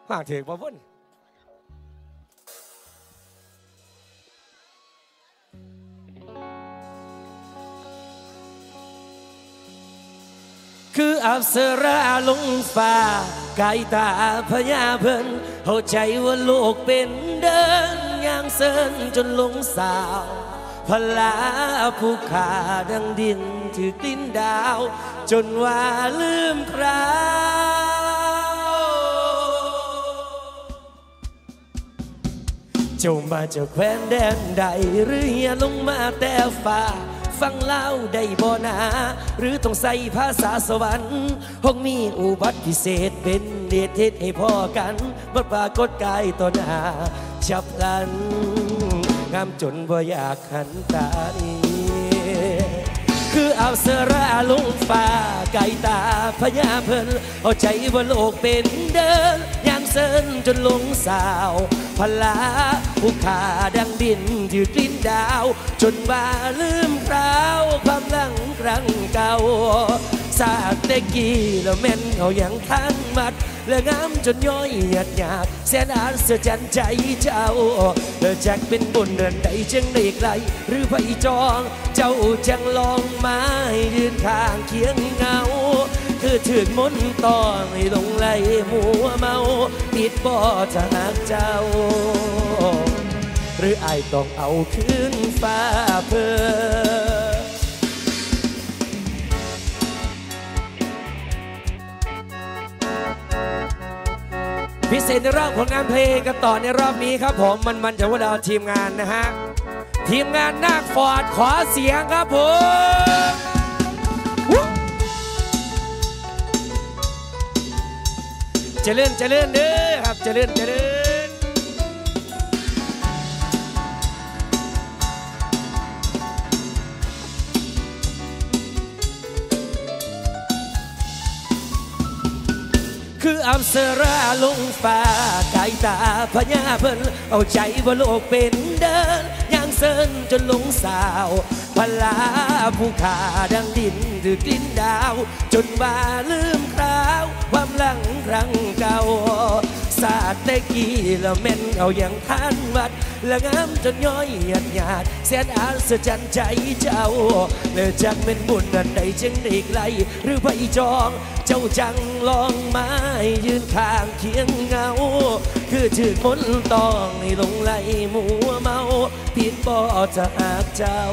ห่างเถียงบ่พุ่นคืออัปสราลงฟ้ากายตาพญาเพิ่นเข้าใจว่าโลกเป็นเดินย่างเซินจนลงสาวพลาผู้ขาดังดินถือกลิ้นดาวจนว่าลืมคราวเจ้ามาจากแคว้นแดนใดหรือเฮียลงมาแต่ฟ้าฟังเล่าได้บ่นาหรือต้องใส่ภาษาสวรรค์ห้องมีอุบัติพิเศษเป็นเดชเทศให้พ่อกันบัดปรากฏกายต่อหน้าฉับพลันงามจนบ่อยากหันตานีคืออัปสราลงฟ้าไก่ตาพญาเพิ่นเอาใจว่าโลกเป็นเดินย่างเซินจนลงสาวพลาผู้ขาดังดินถือกลิ้นดาวจนว่าลืมคราวความหลังครั้งเก่าสาดแต่กี้แล้วแม่นเขายังทันมัดและงามจนย้อยหยาดหยาดแสนอาศจรรย์ใจเจ้าจักเป็นบุญเดินใดจึงได้ไกลหรือไผจองเจ้าจังลองมาให้ยืนข้างเคียงเงาคือถึงมนต่อให้ลงไหลมัวเมาปิดบ่จะหักเจ้าหรืออายต้องเอาคืนฟ้าเพิ่นพิเศษในรอบผลงานเพลงกันต่อในรอบนี้ครับผมมันจะว่าเราทีมงานนะฮะทีมงานนาคฟอร์ดขอเสียงครับผมเจริญเด้อครับเจริญคืออัปสราลงฟ้ากายตาพญาเพิ่นเอาใจว่าโลกเป็นเดินย่างเซินจนลงสาวพลาผู้ขาดังดินถือกลิ้นดาวจนว่าลืมคราวความหลังครั้งเก่าสาดแต่กี้แล้วแม่นเอาอย่างทันวัดและงามจนย้อยหยาดหยาดแสนอาศจรรย์ใจเจ้าเลยจักเป็นบุญอันใดจึงได้ไกลหรือไผจองเจ้าจังลองมายืนข้างเคียงเงาคือถึงมนต้องให้ลงไหลมัวเมาผิดบ่จะหากเจ้า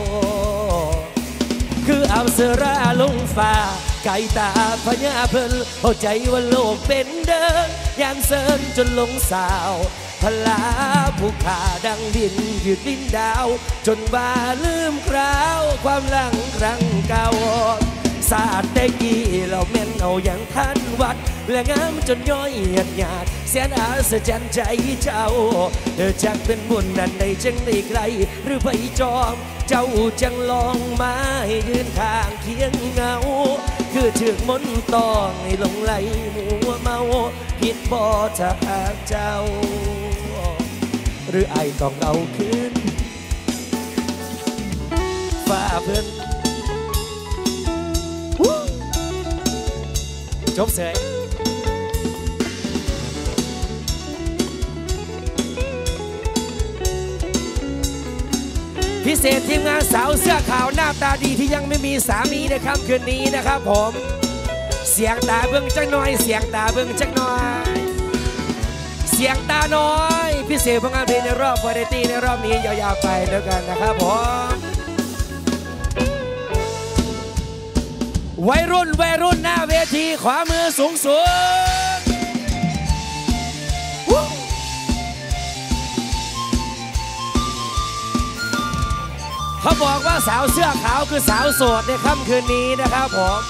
คืออัปสราลงฟ้าไก่ตาพญาเพิ่นเข้าใจว่าโลกเป็นเดินย่างเซินจนลงสาวพลาผู้ขาดังดินยืดดินดาวจนว่าลืมคราวความหลังครั้งเก่าสาดแต่กี้เราแม่นเอาอย่างทันวัดและงามจนย้อยหยาดหยาดแสนอาศจรรย์ใจเจ้าจักเป็นบุญนันใดจึงได้ไกลหรือไปจองเจ้าจังลองมาให้ยืนข้างเคียงเงาคือถึงมนต้องให้ลงไหลมัวเมาผิดบ่จะหากเจ้าหรือไอต้องเอาคืนฟ้าเพิ่นจบเสยพิเศษทีมงานสาวเสื้อขาวหน้าตาดีที่ยังไม่มีสามีในค่ำคืนนี้นะครับผมเสียงตาเบิ่งจักหน่อยเสียงตาเบิ่งจักหน่อยเสียงตาน้อยพิเศษผลงานเพลงในรอบวาไรตี้ในรอบนี้ยาวๆไปแล้วกันนะครับผมวัยรุ่นหน้าเวทีขวามือสูงเขาบอกว่าสาวเสื้อขาวคือสาวโสดในค่ำคืนนี้นะครับผม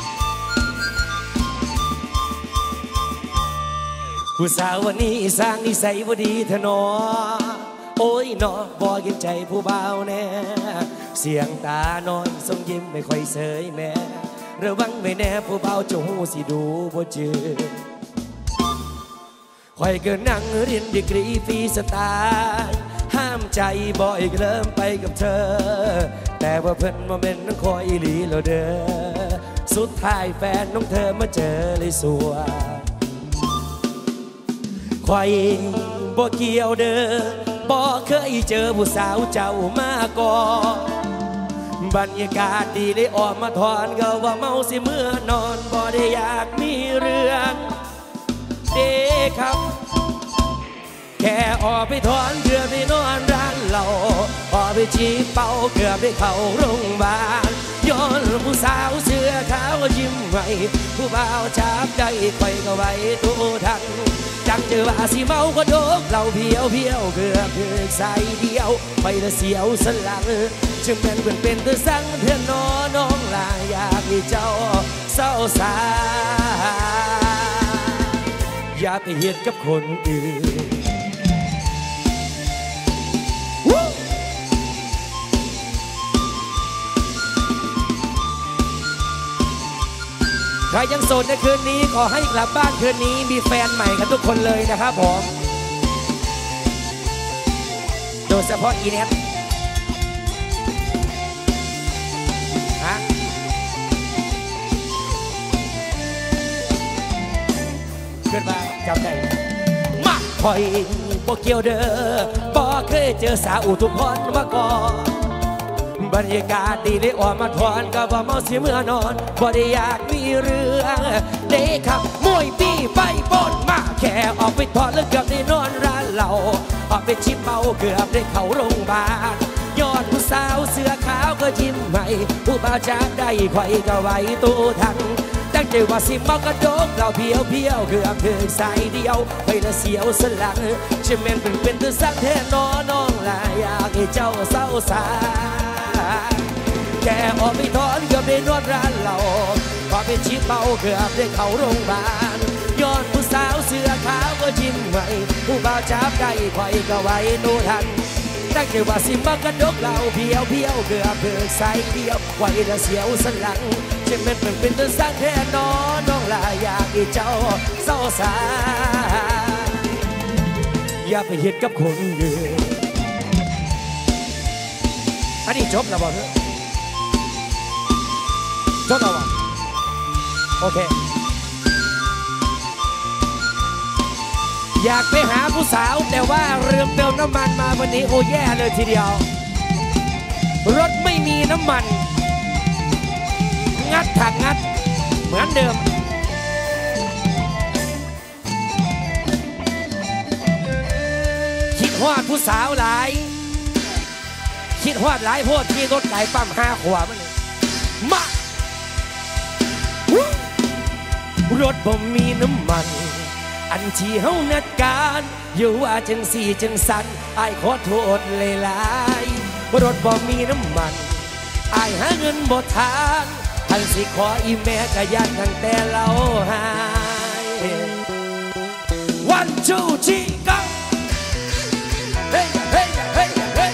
ผู้สาววันนี้สร้างนิสัยบ่ดีเถอะน้อโอ้ยน้อบ่เก็บใจผู้บ่าวแน่เสียงตาน้อยทรงยิ้มไม่ค่อยเสยแม่ระวังไว้แน่ผู้เบาจะหูสิดูบ่จืดคอยเกินนั่งเรียนดีกรีฟรีสไตล์ห้ามใจบ่อยเริ่มไปกับเธอแต่ว่าเพิ่นมาเป็นน้องคอยอีหลีแล้วเด้อสุดท้ายแฟนน้องเธอมาเจอเลยสัวคอยบ่เกี่ยวเด้อบ่เคยเจอผู้สาวเจ้ามาก่อนบรรยากาศดีได้ออกมาถอนก็ว่าเมาสิเมื่อนอนบ่ได้อยากมีเรื่องเด้ครับแค่ออกไปถอนเกือบได้นอนร้านเหล้าออกไปจีบเป่าเกือบได้เข้าโรงพยาบาลย้อนผู้สาวเสื้อขาวยิ้มไว้ผู้บ่าวจับใจคอยก็ไว้ตัวทันจังเจอว่าสิเมาก็โดกเราเพียวเกือบถึงใส่เดียวไปละเสียวสลังจึงเป็นตัวสั่งเพื่อนน้องลาอยากให้เจ้าเศร้าสาอย่าไปเฮ็ดกับคนอื่นใครยังโสดในคืนนี้ขอให้กลับบ้านคืนนี้มีแฟนใหม่กันทุกคนเลยนะครับผมโดยเฉพาะอีเน็ตฮะเกิดมาจำได้มาคอยบ่เกี่ยวเด้อบ่เคยเจอสาวอุทุพรมาก่อนบรรยากาศดีได้ออกมาถอนก็ว่าเมาเสียเมื่อนอนบ่ได้อยากมีเรื่องเด็กครับมวยปีไปบนมาแค่ออกไปถอนแล้วเกือบได้นอนร้านเหล้าออกไปชิมเมาเกือบได้เข้าโรงพยาบาลยอดผู้สาวเสื้อขาวก็ยิ้มใหม่ผู้บ่าวจับได้ไขว่ก็ไว้ตัวทันตั้งใจว่าสิเมากระโดกเราเพียวเกือบถึงสายเดียวไปละเสียวสลังเชื่อแม่นเป็นตัวสักแท้น้องลาอยากให้เจ้าเศร้าสาแกออกไปถอนเกือบได้นอนร้านเราพอไปชิดเมาเกือบได้เข้าโรงพยาบาลย้อนผู้สาวเสื้อขาวก็ยิ้มใหม่ผู้บ่าวจับได้ไขว่ก็ไว้ตัวทันตั้งใจว่าสิมากระดกเราเพียวเกือบถึงสายเดียวไว้ละเสียวสลังเช่นเป็นตัวสร้างแท้น้องลาอยากให้เจ้าเศร้าสาอย่าไปเฮ็ดกับคนอื่นอันนี้จบแล้วบอกเถอะจบแล้ววะโอเคอยากไปหาผู้สาวแต่ว่าเรือเติมน้ำมันมาวันนี้โอ้แย่เลยทีเดียวรถไม่มีน้ำมันงัดถังงัดเหมือนเดิมคิดฮอดผู้สาวหลายคิดฮอดหลายโพดที่รถไก่ปั๊ม5 ขวบมันมารถบ่มีน้ำมันอันที่เฮานัดการอยู่ว่าจังสี่จังสันอ้ายขอโทษหลายๆรถบ่มีน้ำมันอ้ายหาเงินบ่ทานอันสิขออีแม่ก็ยันตั้งแต่เราหาย1 2 3 goเฮ้ยเฮ้ยเฮ้ยเฮ้ย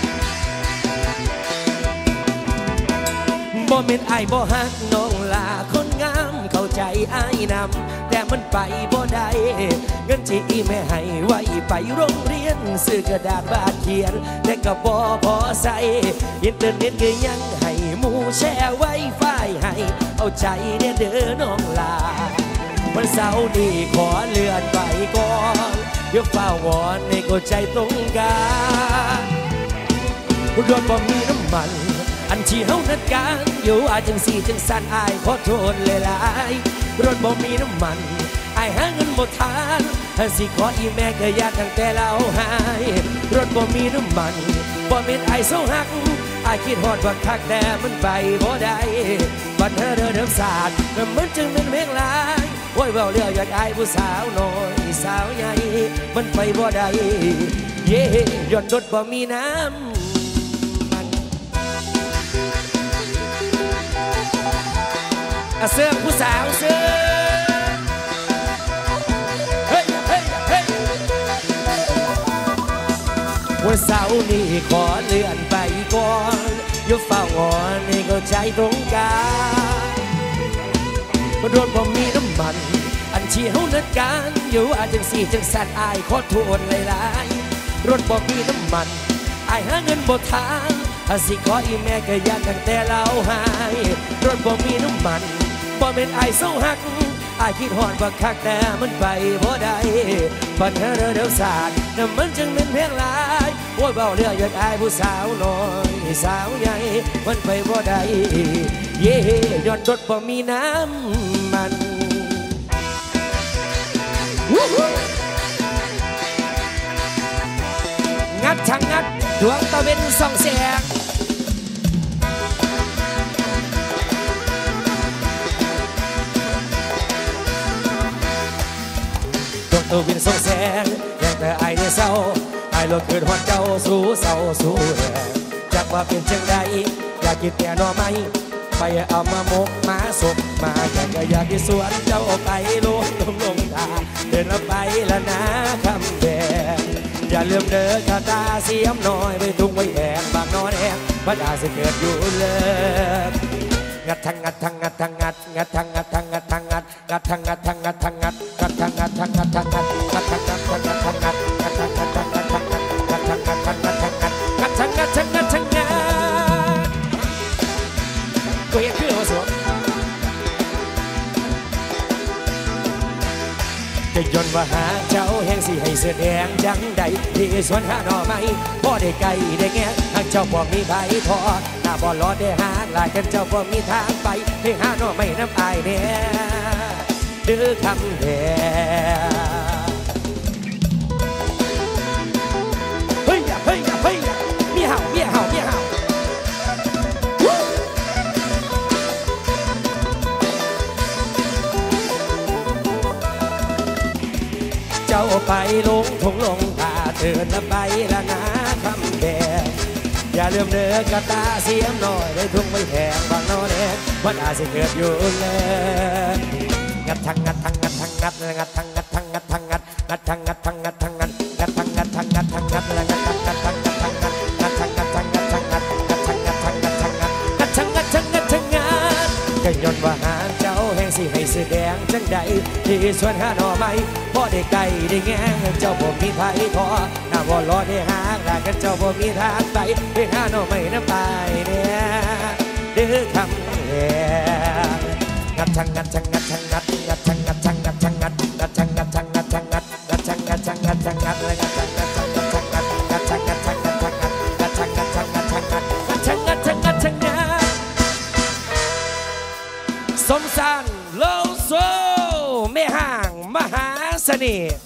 บ่แม่นอ้ายบ่ฮักน้องลาคนงามเข้าใจอ้ายนำแต่มันไปบ่ได้เงินที่อีแม่ให้ไว้ไปโรงเรียนซื้อกระดาษบาดเขียนแต่ก็บ่พอใส่อินเทอร์เน็ตก็ยังให้หมู่แชร์ไว้ไฟให้เอาใจเนี่ยเด้อน้องลาวันเสาร์นี้ขอเลื่อนไปก่อนเดี๋ยวเฝ้าวอนในก็ใจตรงกันรถบ่มีน้ำมันอันที่เฮานัดกันอยู่อาจจังสี่จังสันอายขอโทษหลายๆรถบ่มีน้ำมันอายหาเงินบ่ทานถ้าสิขออีแม่ก็อยากตั้งแต่เราหายรถบ่มีน้ำมันบ่แม่นอายเศร้าหักอายคิดฮอดว่าคักแต่มันไปบ่ได้บัดเธอเดิมศาสตร์มันจึงเป็นเพลงลายโอ้ยเว้าเรื่องอยากอายผู้สาวน้อยสาวใหญ่มันไปบ่ได้เย่ย้อนรถบ่มีน้ำเสื้อผู้สาวเสื้อเฮ้ยเฮ้ยเฮ้ยวันเสาร์นี้ขอเลื่อนไปก่อนอย่าเฝ้างอนให้เข้าใจตรงกันรถบ่มีน้ำมันอันที่เฮานัดกันอยู่อาจจังสี่จังสันอายขอโทษหลายๆรถบ่มีน้ำมันอายหาเงินบ่ทานถ้าสิขออีแม่ก็อยากตั้งแต่เราหายรถบ่มีน้ำมันบ่เป็นไอ้เศร้าหักอายคิดหอนบักคักแต่มันไปบ่ได้ปัญหาเรื่องศาสตร์แต่มันจึงเป็นเพียงหลายโอ้ยเบาเรื่องอยากอายผู้สาวน้อยสาวใหญ่มันไปบ่ได้เย่ย้อนรถบ่มีน้ำมันงัดช่างงัดดวงตะเวนส่องแสงตัววินส่งแสงแรงแต่ไอเนี่ยเศร้าไอรถเกิดหอดเจ้าสู้เศร้าสู้แรงจากว่าเป็นจังใดอยากกินแต่นอไม้ไปเอามามกมาศพมาแก่ก็อยากที่สวนเจ้าออกไปลงตาเดินไปละนะคำแดงอย่าลืมเดินคาตาเสียมน้อยไปทุ่งไว้แหงบางนอนแหงพระดาจะเกิดอยู่เลยงัดทังงัดทังงัดทังงัดงัดทังงัดทังงัดทังงัดงัดทังงัดทังงัดทังงัดงัดทังงัดทังงัดทังงัดงัดทังงัดทังงัดทังงัดงัดทังงัดทังงัดทังงัดงัดทังงัดทังงัดทังงัดงัดทังงัดทังงัดทังงัดก็ยังคือหัวสวมจะย้อนว่าหาเจ้าแห่งสิให้แสดงจังใดที่สวนหาหน่อไม้พ่อได้ไก่ได้แง่หากเจ้าบ่มีใบทอหน้าบ่รอได้หาลายกันเจ้าบ่มีทางไปให้หาหน่อไม้น้ำอายเนี่ยดื้อคำแดงเฮ้ยเฮ้ยเฮ้ยมีเห่ามีเห่ามีเห่าเจ้าไปลงทงลงตาเตือนละไปละนะคำแดงอย่าลืมเนื้อกระตาเสียมหน่อยได้ทุ่งไม่แพงบางนอนแดงวันอาจจะเกิดอยู่เลยงัดทังงัดทังงัดทังงัดงัดทังงัดทังงัดทังงัดงัดทังงัดทังงัดทังงัดงัดทังงัดทังงัดทังงัดงัดทังงัดทังงัดทังงัดงัดทังงัดทังงัดทังงัดงัดทังงัดทังงัดทังงัดงัดทังงัดทังงัดทังงัดก็ย้อนว่าหาเจ้าแห่งสิให้แสดงจังใดที่สวนหาหน่อไม้พ่อได้ไก่ได้แง่เจ้าบ่มีไผทอหน้าบ่รอได้หางลากันเจ้าบ่มีทางไปไปหาหน่อไม้น้ำตายเนี่ยดื้อคำแหงงัดทังงัดทังงัดทังงัดงัดทังงัดทังงัดทังงัดงัดทังงัดทังงัดทังงัดงัดทังงัดทังงัดทังงัดเลยงัดทังงัดทังงัดทังงัดงัดทังงัดทังงัดทังงัดงัดทังงัดทังงัดทังงัดงัดทังงัดทังงัดทังงัดสมสารโลโซไม่ห่างมหาเสน่ห์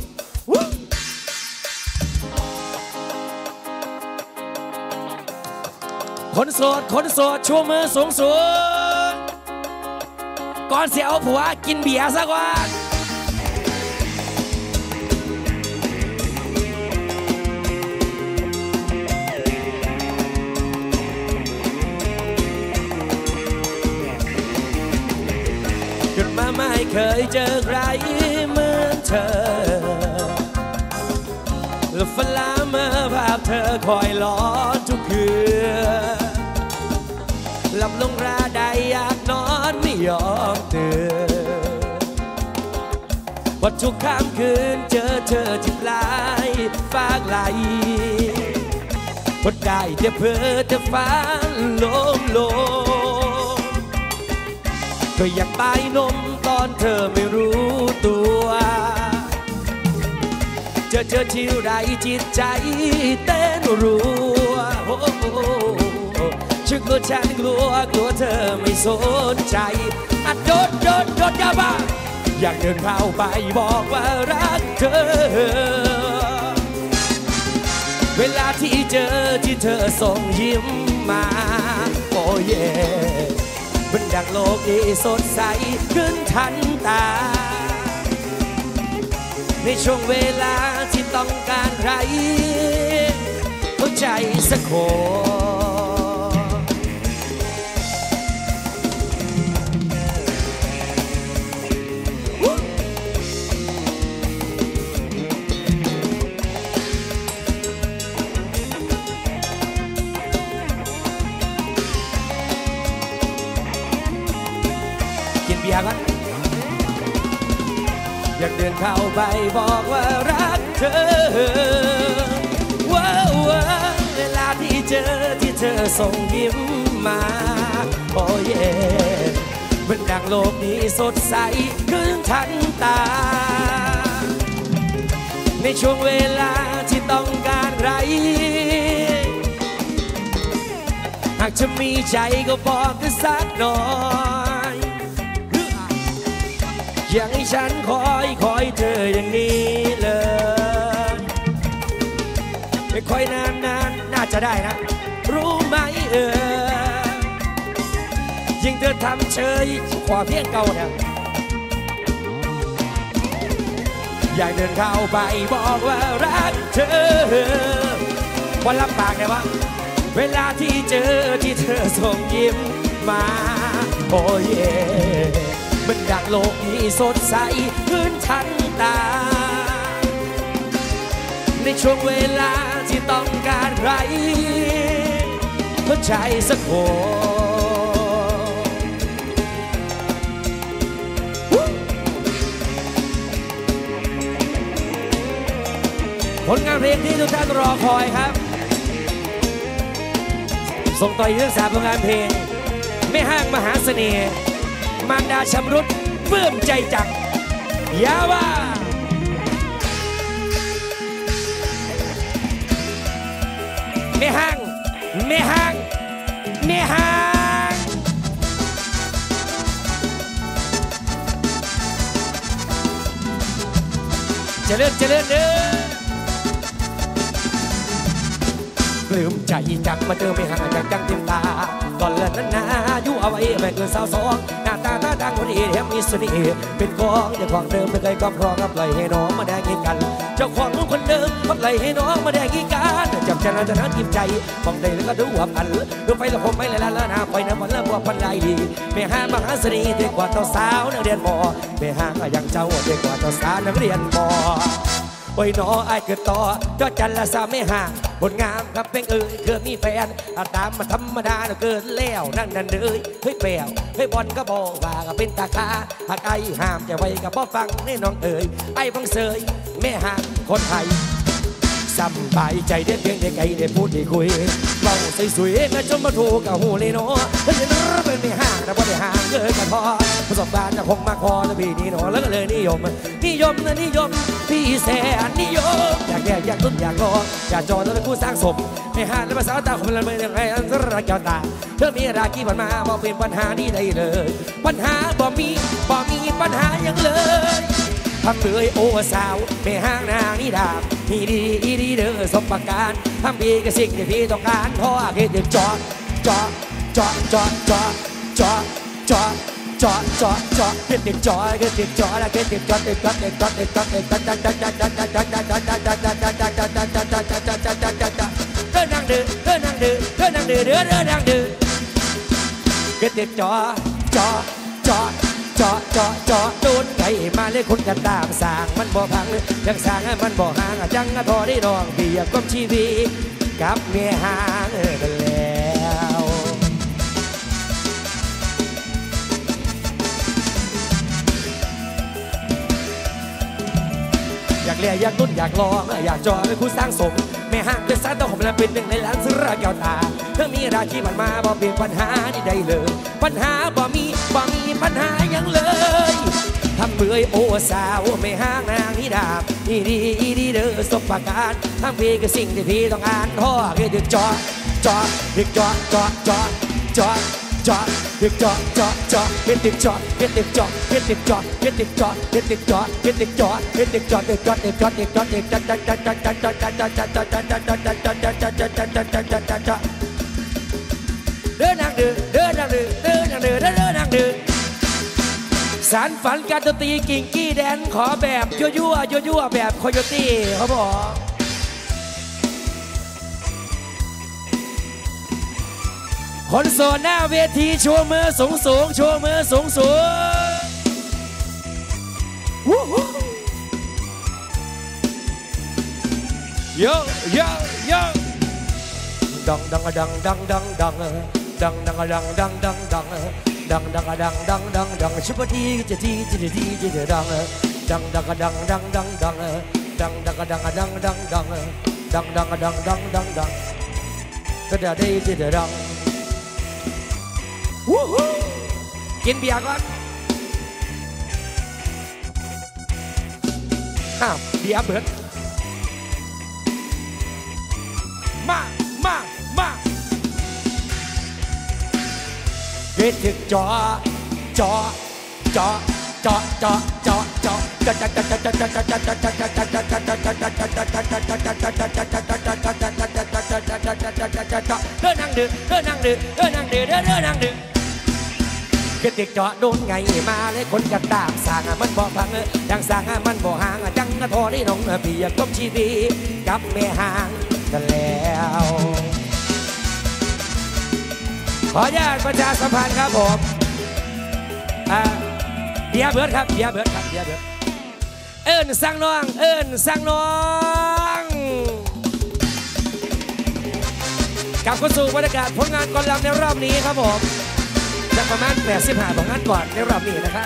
คนโสดชูมือสูงก่อนเสียเอาผัวกินเบียร์สักวันเกิดมาไม่เคยเจอใครเหมือนเธอและฝันละเมื่อภาพเธอคอยหลอนทุกคืนหลับลงราใดอยากนอนไม่ยอมตื่นพอทุกค่ำคืนเจอเธอที่ปลายฟากไหลพอได้แต่เพ้อแต่ฝันลมก็อยากไปนมตอนเธอไม่รู้ตัวเจอที่ไรจิตใจเต้นรัวฉันกลัวเธอไม่สนใจอัดโดดยาบ้าอยากเดินเข้าไปบอกว่ารักเธอเวลาที่เจอที่เธอส่งยิ้มมาโอ้เย่มันดังโลกที่สดใสขึ้นทันตาในช่วงเวลาที่ต้องการใครเข้าใจสักคนกินเบียร์กันอยากเดินเข้าไปบอกว่ารักเธอเวลาที่เจอที่เธอส่งยิ้มมาโอ้เย่มมันดังโลกนี้สดใสขึ้นทันตาในช่วงเวลาที่ต้องการไรหากจะมีใจก็บอกกันสักหน่อยอย่างให้ฉันคอยเธออย่างนี้เลยไม่ค่อยนานน่าจะได้นะรู้ไหมยิ่งเธอทำเฉยขวาเพียงเก่าเนี่ยอยากเดินเข้าไปบอกว่ารักเธอวันลำบากไงวะเวลาที่เจอที่เธอส่งยิ้มมาโอ้เย่มันดังโลกที่สดใสขึ้นทันตาในช่วงเวลาที่ต้องการใครเข้าใจสักคนผลงานเพลงที่ทุกท่านรอคอยครับส่งต่ออีกเรื่องสามผลงานเพลงแม่ห้างมหาเสน่ห์มารดาชำรุดเพิ่มใจจักยาว่าแม่ห้างเจริญเด้อปลื้มใจจักมาเจอไม่ห่างจากจังเต็มตาก่อนเลิศนั้นนาอยู่เอาไว้ไม่เกินสาวสองหน้าตาดังคนดีแถมมีเสน่ห์เป็นกองเจ้าของเดิมไม่เคยก็พร้อมกับไหลให้น้องมาแดงกินกันเจ้าของนู้นคนเดิมพับไหลให้น้องมาแดงกินกันจับใจเราจะนั้นกินใจมองได้แล้วก็ดูหัวกันดูไฟละคมไม่ละละหน้าไฟน้ำมันละบัวพันลายดีไม่ห่างมหาเสน่ห์เด็กกว่าเจ้าสาวนักเรียนมอไม่ห่างก็ยังเจ้าเด็กกว่าเจ้าสาวนักเรียนมอโอ้ยน้อไอ้เกิดต่อจอจันละสามไม่ห่างบนงามครับเป็นเกิดมีแฟนตามมาธรรมดาเกิดแล้วนั่นเลยเฮ้ยแปวเฮ้ยบอลก็บอกว่าก็เป็นตาคาหากไอ้ห้ามจะไว้กับพ่อฟังแน่น้องไอ้ฟังเสยแม่ห่างคนไทยสบายใจเด็ดเพียงได้ไกลได้พูดได้คุยเบาใส่สวยแม่จนมาถูกกับหูเลยเนาะเฮ้ยเป็นไม่ห่างแต่พอได้ห่างเกินกันพอประสบการณ์จะคงมาคอแล้วพี่นี่เนาะแล้วก็เลยนิยมพี่แสนนิยมอยากลุ้นอยากรออยากจอดแล้วกูสร้างสมไม่ห่างและภาษาตาคนละไม่ได้ไงอันตรายแก้วตาเธอมีราคีผ่านมาบอกเป็นปัญหานี้ได้เลยปัญหาบ่มีปัญหาอย่างเลยทำเลยโอ้สาวไม่ห่างนางนี่ดาบนี่ดีเด้อสมประการทำดีกับสิ่งที่พี่ต้องการเพราะแค่เด็กจอดเด็กจอดเด็กจอดเดินนางดื้อเด็กจอโดนไก่มาเลยคนกันตามสร้างมันบ่พังยังสร้างให้มันบ่ห่างจังทอได้ดองเบียบกับชีวิตกับเมียห่างกันแล้วอยากเลี้ยอยากลุ้นอยากลองอยากจอเป็นคู่สร้างสมไม่ห่างเกินสารต้องผมเป็นหนึ่งในล้านสุราแก้วตาเธอมีราคีผ่านมาบ่เป็นปัญหานี่ได้เลยปัญหาบ่มีปัญหาอย่างเลยทำเบื่อโอ้สาวไม่ห่างนางนี่ดาบนี่ดีเด้อสมประการทำพี่ก็สิ่งที่พี่ต้องอ่านท่อแค่เด็กจอดเด็กจอดเด็กจอดเด็กจอดเดินนางดื้อสารฝันการดนตรีกิ่งกี้แดนขอแบบยั่วแบบโคโยตี้เขาบอกคนโซนหน้าเวทีโชว์มือสูงโยดังชุบทีจะดังก็ได้จะดังกินเบียร์ก่อนเบียร์เบิดมาเวทีจอนั่งดื่มเกติกเจาะโดนไงมาเลยคนกระตากสางมันบ่พังดังสางมันบ่ห่างจังทอได้น้องเปียกกบชีวีกับแม่ห่างกันแล้วขออนุญาตประชาสัมพันธ์ครับผมเบียร์เบิร์ดครับเบียร์เบิร์ดเอิญสั่งน้องกลับเข้าสู่บรรยากาศผลงานกอลัมในรอบนี้ครับผมจะประมาณ85ของงานก่อนในรอบนี้นะครับ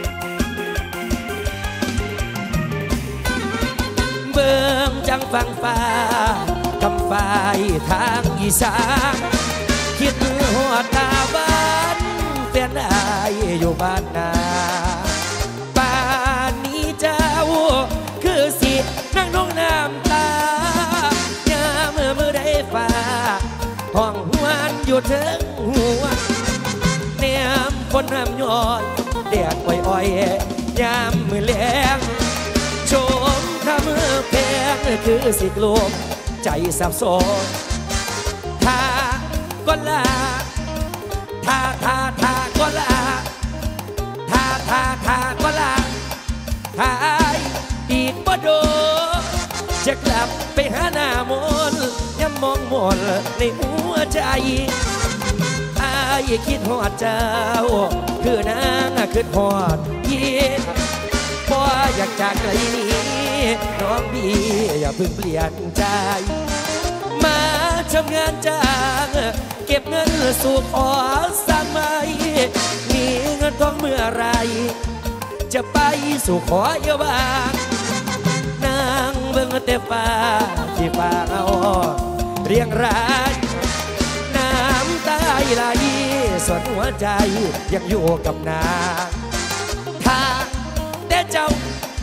เบิ่งจังฟังฟ้ากำฝ่ายทางอีสานคิดหัวตาบ้านแฟนอายอยู่บ้านนาป่านนี้เจ้าคือสินั่งน้องน้ำตายามมือได้ฟ้าห้องหวนอยู่ถึงหัวแนมคนน้ำย้อนแดดอ่อยยามมือแรงชมข้ามือแพงคือสิกลมใจสับสนถ้าก็ลาถ้าก็ลาถ้าก็ลาหายอีกบ่โดจะกลับไปหาหน้ามนย้ำมองมนในหัวใจอายคิดฮอดเจ้าคือนางคิดฮอดยินบ่อยากจากไกลนี้น้องพี่อย่าเพิ่งเปลี่ยนใจมาทำงานจ้างเก็บเงินสู่ขอสร้างไม่มีเงินทองเมื่อไรจะไปสู่ขอเยาบางนางเบิ่งแต่ฟ้าที่ฟ้าเอาเรียงรายน้ำตาไหลส่วนหัวใจยังอยู่กับนางถ้าแต่เจ้า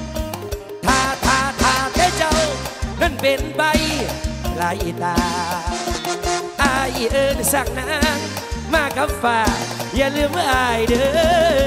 แต่เจ้านั่นเป็นใบลายตาอายเอิญสั่งนางมากับฟ้าอย่าลืมอายเด้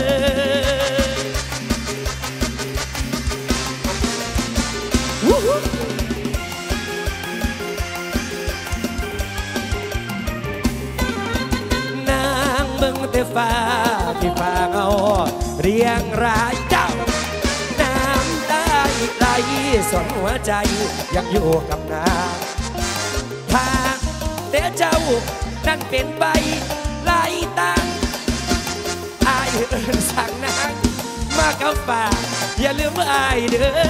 อนางเบิ่งแต่ฟ้าที่ฟ้าเอาเรียงรายเจ้าน้ำตาไหลส่วนหัวใจยังอยู่กับนางถ้าแต่เจ้านั่นเป็นใบลายตังอายเอิญสั่งนางมากับฟ้าอย่าลืมอายเด้อ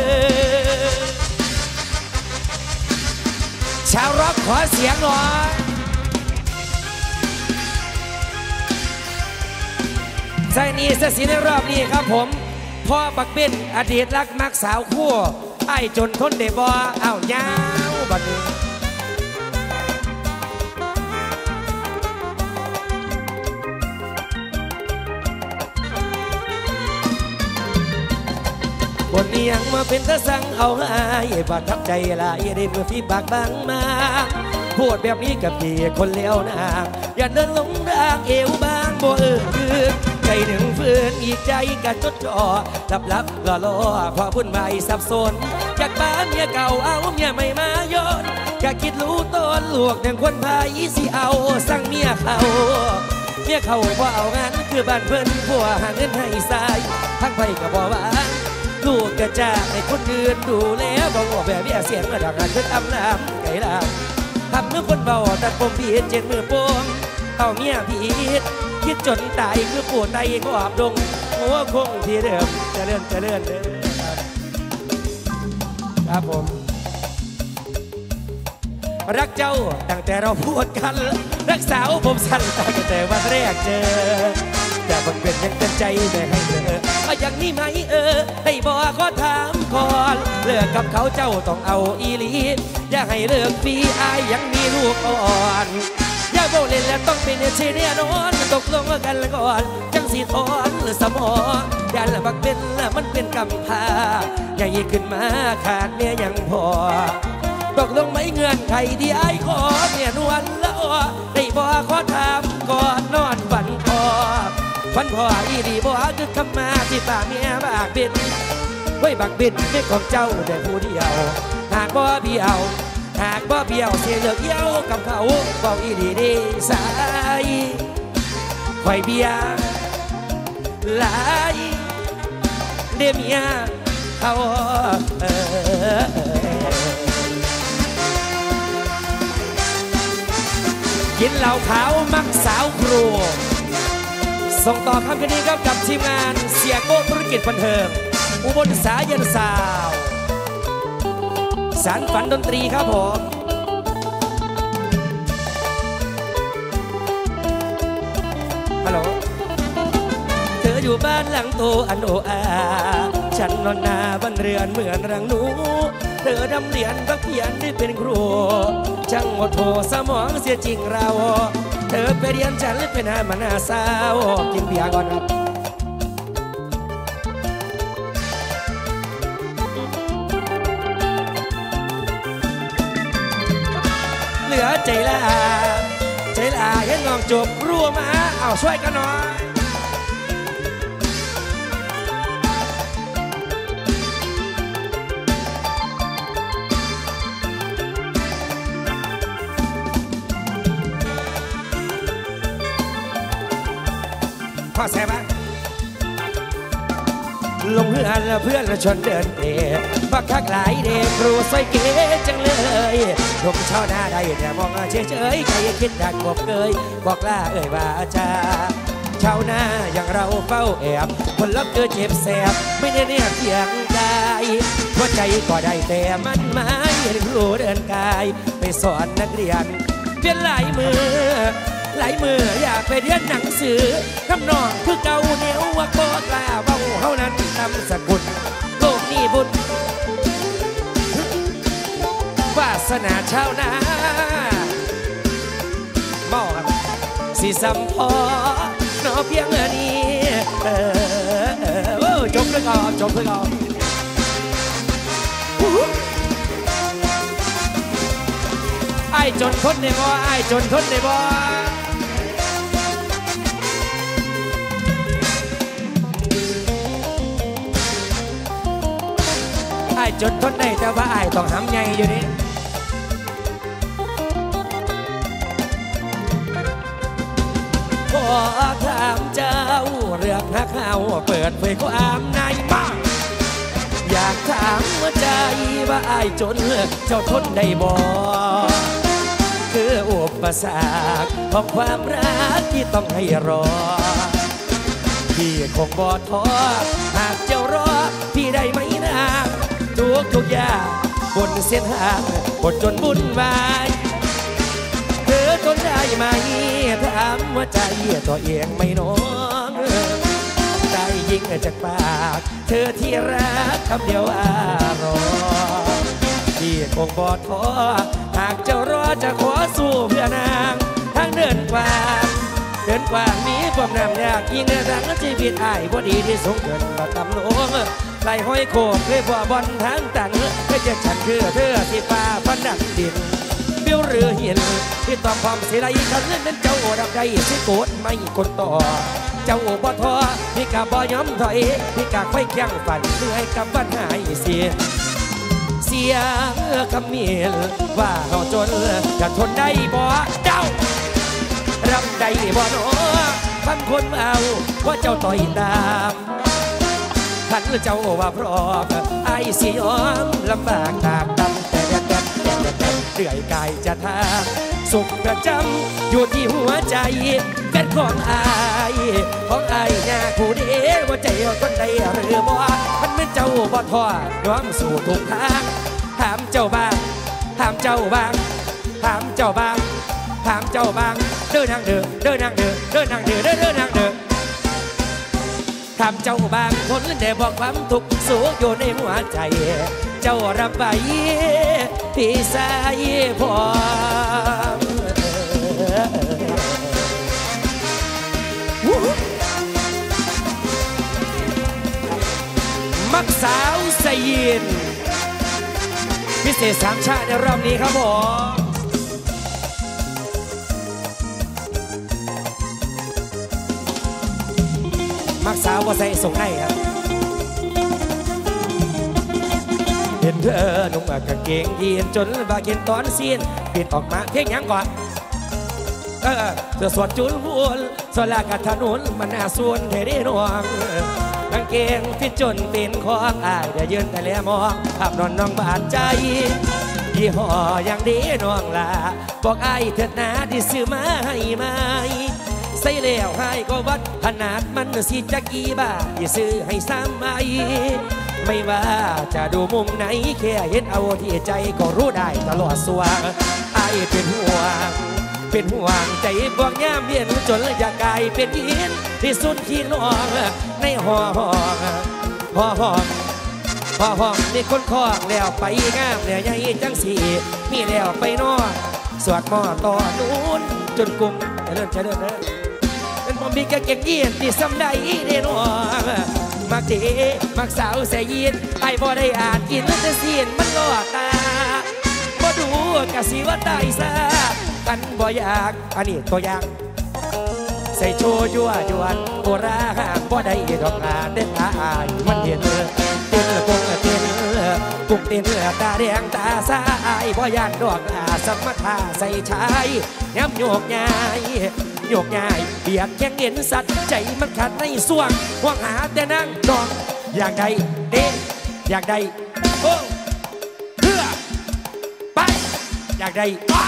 ชาวร็อกขอเสียงหน่อยใจนี้เสียสีในรอบนี้ครับผมพ่อบักเบ้นอดีตรักมักสาวคู่ไอ้จนทนเดบอ้าวยาวบัดนี้คนนี้ยังมาเป็นตะสั่งเอาหายประทับใจลายได้เมื่อฟีปากบางมาพูดแบบนี้กับพี่คนเลวนะอย่าเดินลงรางเอวบางบ่ใจหนึ่งฟื้นอีกใจกะจดจ่อลับล่อพอพุ่นใหม่สับสนจากบ้านเมียเก่าเอาเมียใหม่มาโยนกะคิดรู้ตนลวกหนึ่งคนพายสิเอาสั่งเมียเขาว่าเอางั้นคือบ้านเพิ่นผัวหาเงินให้สายทั้งไปกับบ่ว่าลูกกระจากให้คนอื่นดูแลบอกว่าแบบเบี้ยเสียงระดับงานขึ้นอำลำไก่ลำทำเมื่อคนเบาตัดผมพีด7 มือโป้งเอาเมียพีดคิดจนตายคือปวดไตก็อาบดงหัวคงที่เดิมจะเลื่อนเด้อครับผมรักเจ้าตั้งแต่เราพูดกันรักสาวผมสั้นตั้งแต่วันแรกเจอแต่บังเกิดยังเต็มใจไม่ให้เธออย่างนี้ไหมให้บอกก็ถามก่อนเลิกกับเขาเจ้าต้องเอาอีหลีอย่าให้เลิกพี่อายยังมีลูกอ่อนอย่าโบเล่นแล้วต้องเป็นเชเนียนอนตกลงกันแล้วก่อนจังสีทอนสมองยันละบักเป็นละมันเป็นกำพาใหญ่ขึ้นมาขาดเมียยังพอตกลงไม่เงื่อนไขที่ไอ้ขอเมียนวลละอ้อได้บ่ขอถามก่อนนอนฝันพออีดีบ่คือคำมาที่ป่าเมียบากบินไว้บักบินไม่ของเจ้าแต่ผู้เดียวหากบ่เบี้ยวเสียเลือกเย้ากับเขาบอกอีดีดีสายคอยเบียหลายเดียเมียเขากินเหล้าขาวมักสาวครูส่งต่อคำคืนนี้ครับกับทีมงานเสียโก้ธุรกิจบันเทิงอุบลสายันสาวสารฝันดนตรีครับผมฮัลโหลเธออยู่บ้านหลังโตอันโออาฉันนอนนาบ้านเรือนเหมือนรังหนูเธอดำเรียนบักเพียนได้เป็นครูช่างหมดโถสมองเสียจริงเราเธอไปเรียนฉันเลยเป็นอามานาสาวกินเบียร์ก่อนครับเหลือใจลาเห็นน้องจบรัวมาเอาช่วยกันหน่อยพอแซ่บลงเรือแล้วเพื่อนชวนเดินเตะบักคักหลายเด็กครูสวยเก๋จังเลยลูกเช่าหน้าได้แต่มองเฉยใครคิดดังกบเกยบอกล่าว่าจะเช่าหน้าอย่างเราเฝ้าแอบคนรับเกิดเจ็บแสบไม่ได้เนี่ยเพียงกายหัวใจก็ได้แต่มันหมายครูเดินกายไปสอนนักเรียนเปลี่ยนหลายมืออยากไปเรียนหนังสือคำนองคือเก่าเหนียวว่าโคตรลาเบาเท่านั้นนำสกุลโลกนี้บุญวาสนาชาวนาเมาครับสิสัมพอนอเพียงนี้จบเลยก่อนไอ้จนทนได้บ่ไอ้จนทนได้บ่ไอ้จนทนได้แต่ว่าไอ้ต้องหำใหญ่อยู่นี่ขอถามเจ้าเรื่องหักเฮาเปิดเผยความในบ้างอยากถามว่าใจว่าไอ้จนเจ้าทนได้บ่คืออุปสรรคของความรักที่ต้องให้รอพี่คงบ่ท้อหากเจ้ารอพี่ได้ไหมนะทุกอย่างบนเส้นทางบนจนบุญวายเธอทนได้ไหมถามว่าใจตัวเองไม่น้องได้ยิ่งจากปากเธอที่รักคำเดียวรอพี่คงบ่ท้อหากเจ้ารอจะขอสู้เพื่อนางทางเดินกว้างมีความน้ำยากยิ่งดังชีวิตอ้ายบ่ดีที่สูงเกินมาตำลงไหลห้อยโคกเคยบ่บอลทางตันเคยจะฉันคือเธอที่ฟ้าพันดักดินเบี้ยวเรือเห็นที่ตอบความเสียดายคันนั้นเจ้าดับใจที่โกรธไม่กดต่อเจ้าบ่ท้อพี่กะบ่ยอมถอยพี่กะค่อยแข่งฝันเหนื่อยกับปัญหาเสียคำเมียนว่าเราจนจะทนได้บ่เจ้ารับได้บ่หนอคำคนเอาว่าเจ้าต่อยตามขันเจ้าว่าพร้อมไอ้สิยอมลำบากตามแต่เรื่อยกายจะทางสุขประจำอยู่ที่หัวใจเป็นของอายยาผู้เดียวว่าใจคนใดหรือบ่มันเป็นเจ้าบ่ท้อยอมสู่ทุกทางถามเจ้าบ้างเดินทางเดินถามเจ้าบางคนได้บอกความทุกข์สูงอยู่ในหัวใจเจ้ารับไว้พี่สายพอสาวสยินพิเศษ3ชาติในรอบนี้ครับผมมักสาวว่าใส่ส่งให้ครับเห็นเธอนุ่งกางเกงยีนจนบาเกนตอนซีนปิดออกมาเพียงยังก่อนเธอสวดจุลพูนสลากถนนมันน่าส่วนเทได้นวงกางเกงฟิตจนเป็นของอายเดี๋ยวยืนแต่แล้วมองภาพนอนน้องบาดใจยี่ห้ออย่างดีน้องลาบอกอายเถิดนาที่ซื้อมาให้ไหมใส่แล้วให้ก็วัดขนาดมันสิจักกี่บาทที่ซื้อให้ซ้ำไหมไม่ว่าจะดูมุมไหนแค่เห็นเอาที่ใจก็รู้ได้ตลอดสวงอายเป็นห่วงใจบวกย่ามเวียนจนอยากกลายเป็นหินที่สุดขี้นองในห้องมีคนคล้องแล้วไปงามแล้วใหญ่จังสีมีแล้วไปนอนสวดมอต่อนู้นจนกุมเริ่มนะเป็นผมมีกางเกงยีนที่ซ้ำได้เด่นวมักเจมักสาวใส่ยีนไอ้บ่ได้อ่านกินแต่เสียนมันล่อตาบ่ดูกะสิว่าตายซะกันบ่อยากอันนี้ตัวอย่างใส่โชว์ยั่วยวนโบราณบ่ได้ดอกงานเด็ดอายมันเห็นเต้นกุ้งเต้นตาแดงตาสายบ่ยานดอกสมถะใส่ชายย้ำโยกง่ายเบียดแข่งเห็นสัตว์ใจมันขัดในส่วงห่วงหาแต่นั่งนอนอยากได้เด้อยากได้โอ้เพื่อไปอยากได้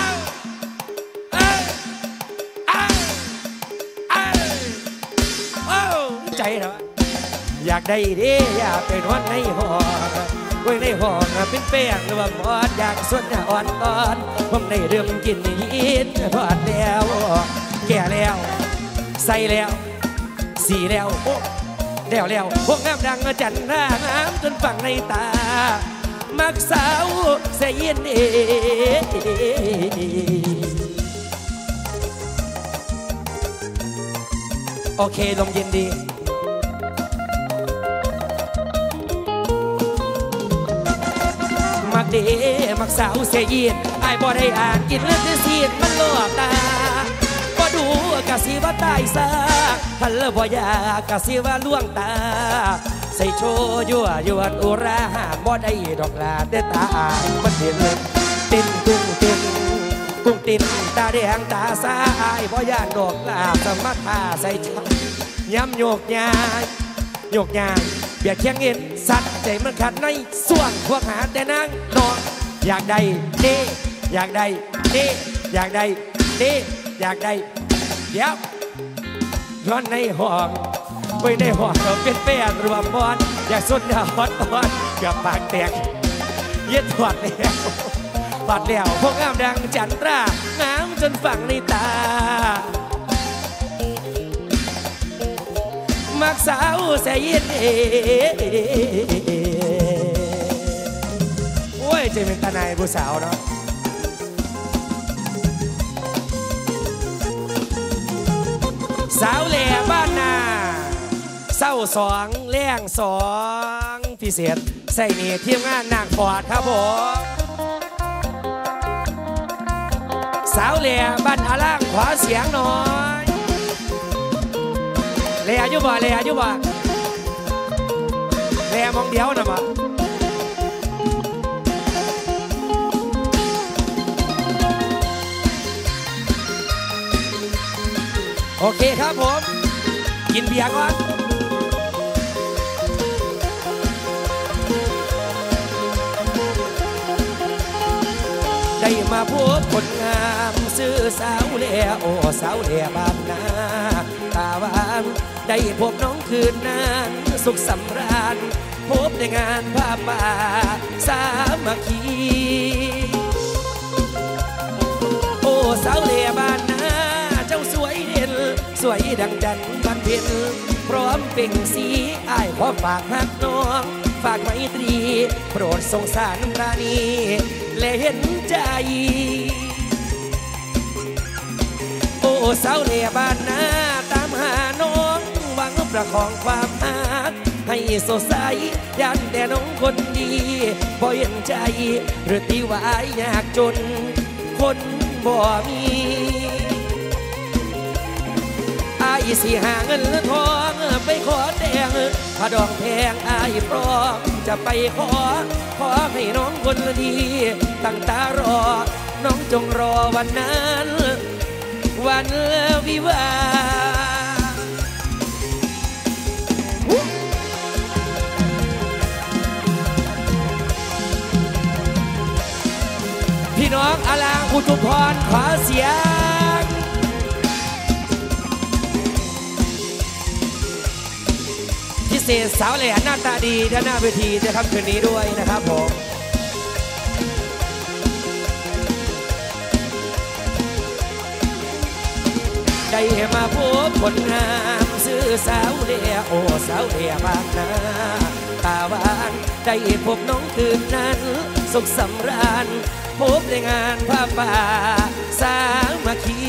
ใจเหรออยากได้เด้อยากไปนอนในห้องไว้ในห้องเป็นแป้งหรือว่าหมอนอยากส่วนอ่อนตอนผมได้เรื่องกินยินทอดแล้วแก่แล้วใส่แล้วสีแล้วโอ้แล้วพวกงามดังจันทร์งามจนฝังในตามักสาวเสียยินโอเคลมเย็นดีมักเดมักสาวเสียยินไอ้บ่ได้อ่านกินเลือดเสียดมันล่อตาบ่ดูกะสิว่าตายซะพันละบ่อยากกะสิว่าล่วงตาใส่โชยั่วยวนอุราหาบ่ได้ดอกลาแต่ตาอายมันเห็นตินกุ้งตินตาแดงตาสายบ่ย่านดอกลาสมัทาใส่ช้ำย้ำโยกยายเบียดเคียงเงินสัตว์ใจมันขัดในส่วงพวกหาแต่นั่งนอนอยากได้เด้อยากได้เด้อยากได้เด้อยากได้เดี๋ยวร้อนในห้องไปในห้องเราเป็นแป้งรวมบอลอยากสุดยอดตอนเกือบปากแตกเย็ดถอดแล้วพวกงามดังจันทรางามจนฝังในตามักสาวเสียยินโอ้ยใจเป็นตาในผู้สาวเนาะสาวแหล่บ้านนาเศร้า2แรง2พิเศษใส่เนียทีมงานนางฟอดครับผมสาวแหล่บ้านอาล่างขวาเสียงหน่อยแหล่อยู่บ่แหล่มองเดียวนะบ่โอเคครับผมกินเบียร์ก่อนได้มาพบคนงามซื้อสาวแหล่โอ้สาวแหล่บ้านนาตาหวานได้พบน้องคืนนั้นสุขสำราญพบในงานผ้าป่าสามัคคีโอ้สาวแหล่บ้านนาเจ้าสวยเด่นสวยดังจันทร์บันเพ็ญพร้อมเป่งสีอ้ายขอฝากหักน้องฝากไมตรีโปรดสงสารปราณีและเห็นใจโอ้สาวแหล่บ้านนาตามหาน้องหวังประคองความหักให้สดใสยันแต่น้องคนดีบ่เห็นใจหรือตีวายยากจนคนบ่มีอายสิหาเงินทองไปขอแดงผ้าดองแพงอายพร้อมจะไปขอให้น้องคนดีตั้งตารอน้องจงรอวันนั้นวันวิวาพี่น้องอลางอุทุมพรขอเสียงพิเศษสาวแหล่หน้าตาดีด้านหน้าเวทีจะทำคืนนี้ด้วยนะครับผมได้มาพบคนงามซื้อสาวเล่โอ้สาวเล่บางนาตาหวานได้พบน้องคืนนั้นสุขสำราญพบในงานผ้าป่าสามัคคี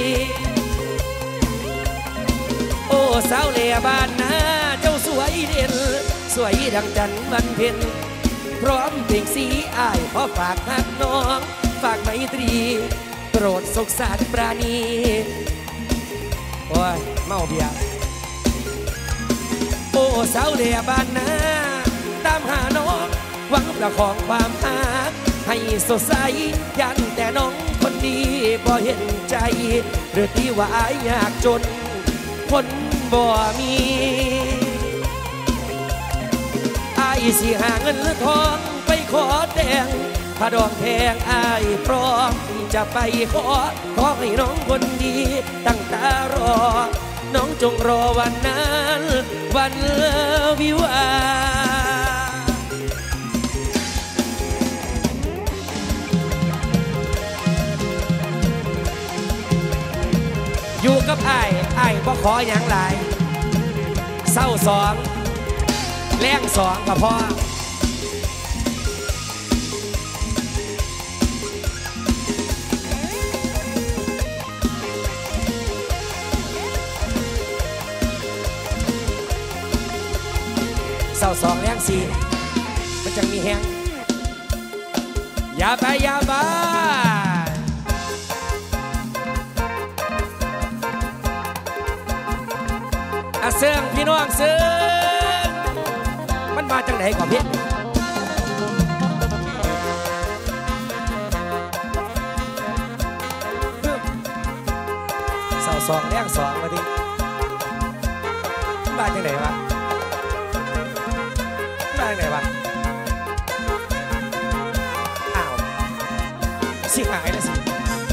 โอ้สาวเล่บ้านนาเจ้าสวยเด่นสวยดังจันทร์วันเพ็ญพร้อมเพียงสีอ้ายขอฝากหักน้องฝากไมตรีโปรดสงสารปราณีโอ้ยเมาเบียร์โอ้สาวเล่บ้านนาตามหาน้องหวังประคองความหักให้สดใสยันแต่น้องคนดีบ่เห็นใจหรือที่ว่าอายยากจนคนบ่มีอายสิหาเงินทองไปขอแต่งผ้าดองแพงอายพร้อมจะไปขอให้น้องคนดีตั้งตารอน้องจงรอวันนั้นวันวิวาอยู่กับอ้ายบ่ขออย่างไรเศร้าสองแรงสองก็พอเศร้าสองแรงสี่มันจังมีแหงอย่าไปเสื่องพี่น้องเสื่องมันมาจังไหนก่อนพี่เสาสองแรงสองมาดิมาจังไหนวะมาจังไหนวะอ้าวสิหายแล้วสิ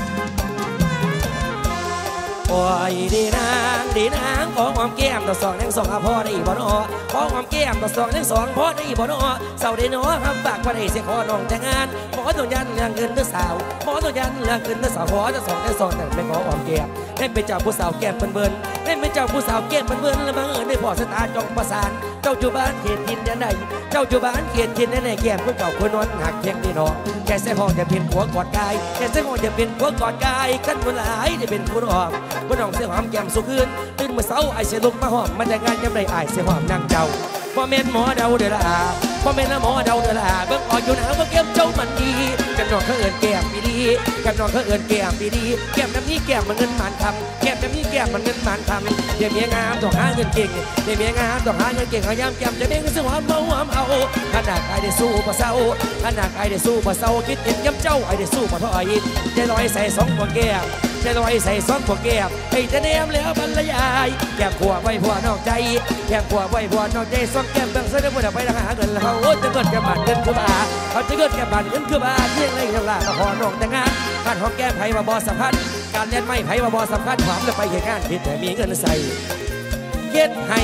โอ้ยดีนางขอความแก้มต่อสองแดงสองพ่อได้บ่นอขอความแก้มต่อสองแดงสองพ่อได้บ่นอเสาได้นอครับฝากว่าได้เสียขอน้องแต่งงานหมอตัวยันเรื่องเงินตัวสาวหมอตัวยันเรื่องเงินตัวสาวขอจะสองแดงสองแต่ไม่ขอความแก้มให้เป็นเจ้าผู้สาวแก้มเบิ่นให้เป็นเจ้าผู้สาวแก้มเบิ่นแล้วบังเอิญได้พอสตาร์จองประสานเจ้าอยู่บ้านเขตทินยันใดเจ้าอยู่บ้านเขตทินยันใดแก้มคนเก่าคนนอนหักเพียงนี่น้องแค่เสียห้องจะเป็นหัวกอดกายแค่เสียห้องจะเป็นหัวกอดกายขั้นคนหลายได้เป็นผู้น้องเสียหอมแก้มสุขืนตื่นเมื่อเช้าไอเสียลุกมาหอมมันจะงานยังได้ไอเสียหอมนางเจ้าพ่อแม่หมอเดาเดือดละพ่อแม่หมอเดาเดือดละเบิ่งออกอยู่หนาว่าแก้มเจ้ามันดีกันน้องเขาเอิญแก้มปีดีกันน้องเขาเอิญแก้มปีดีแก้มน้ำนี้แก้มมันเงินหมันคำแก้มน้ำนี้แก้มมันเงินหมันคำเดี๋ยวเมียงามต้องหาเงินเก่งเดี๋ยวเมียงามต้องหาเงินเก่งพยายามแก้มจะเด้งเสียหอมเมาหอมเอาขนาดไอได้สู้บ่เศร้าขนาดไอได้สู้บ่เศร้าคิดเห็นย้ำเจ้าไอได้สู้บ่ถอยใจลอยใส่สองหัวแก้มใจลอยใส่ซ้อมหัวแก้มให้จะแนมแล้วบรรยายแก้มขวบไว้ผัวนอกใจแก้มขวบไว้ผัวนอกใจซ้อมแก้มเบิ่งเสด็จบุญไปหาเงินเขาจะเกิดแก้มบานเงินคือบาเขาจะเกิดแก้มบานเงินคือบาเที่ยงไรทั้งหลายมาขอน้องแต่งงานการหอมแก้มไผ่มาบอสำคัญการเล่นไม่ไผ่มาบอสำคัญหอมแล้วไปเหตุการณ์ผิดแต่มีเงินใส่เก็ดให้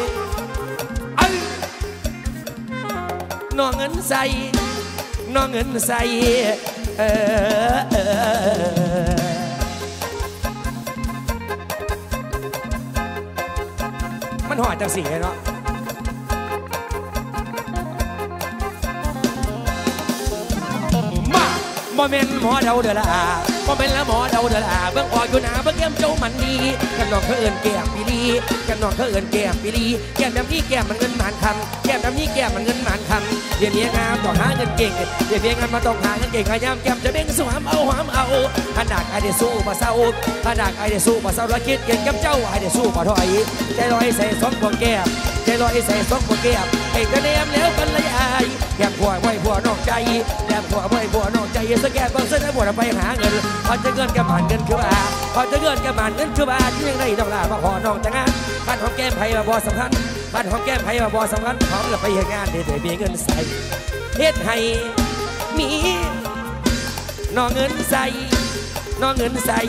น้องเงินใส่น้องเงินใส่มันหอดจังสีเนาะมาบ่แม่นหมอเดาเดือดละพอเป็นละหมอเดาเดือดเบื้องคออยู่หนาเบื้องแก้มเจ้ามันดีกันนองเขาเอิญแก้มปีลีกันนองเขาเอิญแก้มปีลีแก้มแบบนี้แก้มมันเงินหมานคำแก้มแบบนี้แก้มมันเงินหมานคำเดี๋ยวนี้งามต้องหาเงินเก่งเดี๋ยวนี้งานมาต้องหาเงินเก่งขยามแก้มจะเบ่งสู้หามเอาขนาดไอเดสู้มาเศร้าขนาดไอเดสู้มาเศร้าแล้วคิดเก่งกับเจ้าไอเดสู้มาถอยใจลอยใส่สองตัวแก้มใจลอยใส่สองตัวแก้มไอ้กระเนียมแล้วกันเลยแก้มผัวไว้ผัวนอกใจแก้มผัวไว้ผัวนอกใจสแกนบางเส้นผัวไปหาเงินพอจะเงินกับผ่านเงินคือว่าพอจะเงินกับผ่านเงินคือว่าที่ยังไงต้องลามาขอน้องแต่งงานบ้านของแก้มไผ่มาบ่สำคัญบ้านของแก้มไผ่มาบ่สำคัญพร้อมกับไปเหตุงานเดี๋ยวมีเงินใส่เฮ็ดให้มีน้องเงินใส่น้องเงินใส่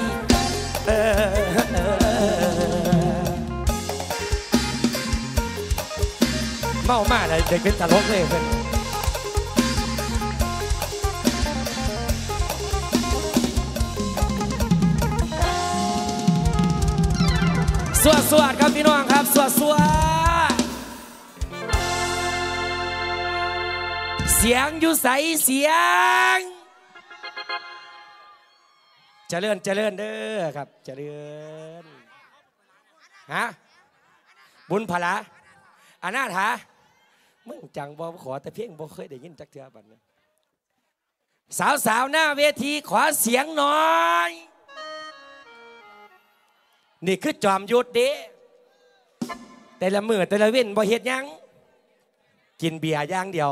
เมามากเลยเด็กเป็นตลกเลยเพื่อนสวดครับพี่น้องครับสวดเสียงอยู่ใสเสียงเจริญเด้อครับเจริญฮะบุญพละอนาถามึงจังบ่ขอแต่เพียงบ่เคยได้ยินจักเทื่อบัดนี้สาวหน้าเวทีขอเสียงหน่อยนี่คือจอมยุทธเด้แต่ละมื้อแต่ละเว้นบ่เฮ็ดหยังกินเบียร์อย่างเดียว